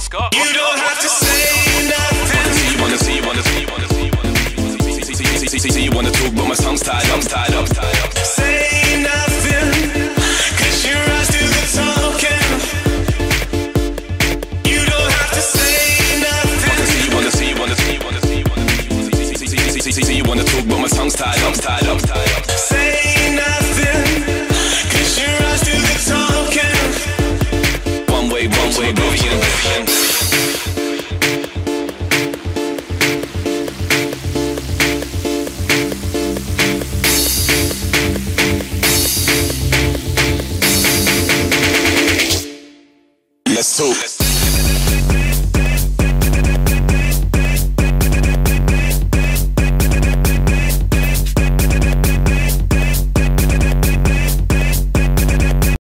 You don't have to say nothing. You wanna see, you wanna see, you wanna see, you wanna see, you wanna talk, but my tongue's tied up, tied up, tied up. Say nothing, 'cause your eyes do the talking. You don't have to say nothing. You wanna see, you wanna see, you wanna see, you wanna see, you wanna talk, but my tongue's tied up, tied up, tied up. Say nothing, 'cause your eyes do the talking. One way, Vivian. Let's talk.